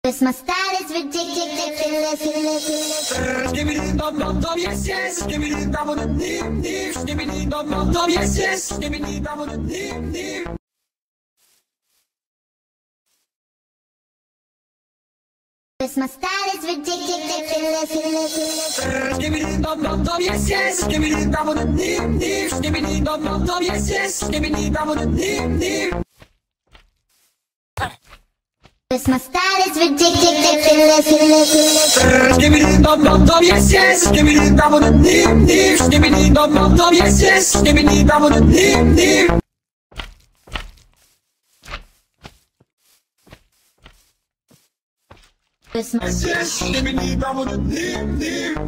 Cause my style is ridiculous. Give me the dum dum dum, yes yes. Give me the dum dum dim dim. Give me the dum dum dum, yes yes. Give me the dum dum dim dim. Cause my style is ridiculous. Give me the dum dum dum, yes yes. Give me the dum dum dim dim. Give me the dum dum dum, yes yes. Give me the dum dum dim dim. Cause my style is ridiculous. Give me the dum dum dum, yes yes. Give me the dum dum dim dim. Give me the dum dum dum, yes yes. Give me the dum dum dim dim. Cause my Yes yes. Give me the dum dum dim dim.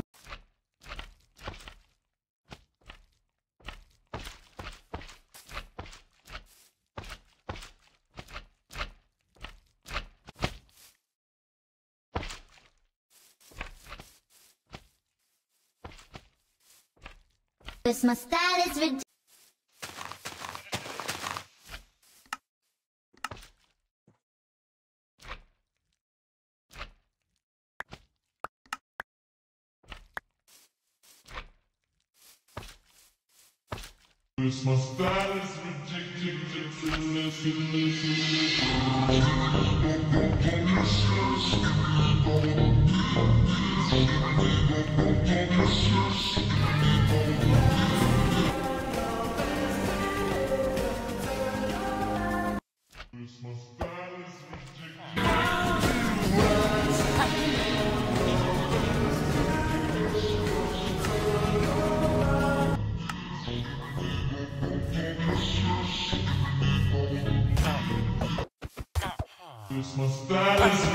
Cause my style is ridiculous. Cause my style is ridiculous. My style is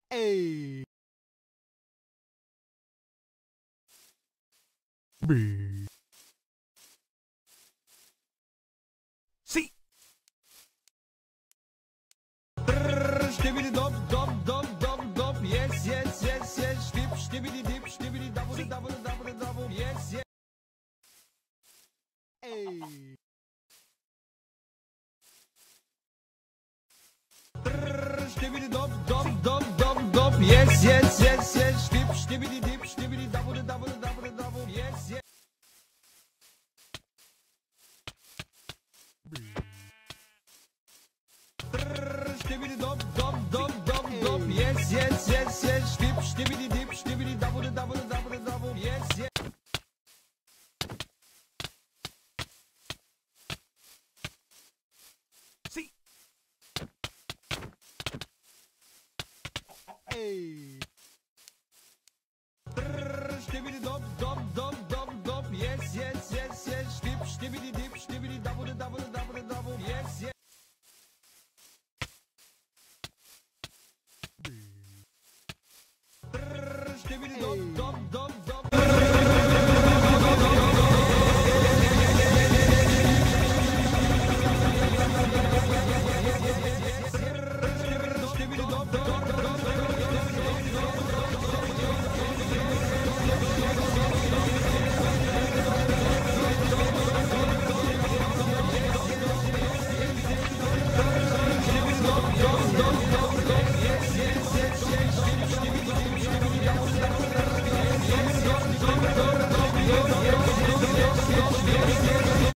A B C Stibbidi dop dop dop dop dop. Yes, yes, yes, yes. Dip, stibbidi dip, stibbidi double, double, double, double. Yes, yes. A Stibbidi dop dop dop dop dop. Yes, yes, yes, yes. Dip, stibbidi dip, stibbidi double, double, double, double. Yes, yes. Stibbidi dop dop dop dop dop. Yes, yes, yes, yes. Dip, stibbidi dip, stibbidi double, double, double, double. Yes, yes. C A Stibbidi dop dop dop dop dop. Yes, yes, yes, yes. Dip, stibbidi dip, stibbidi double, double, double, double. Yes, yes. Stibbidi dop dop dop dop. Stibbidi dop dop dop. Yes, yes, yes.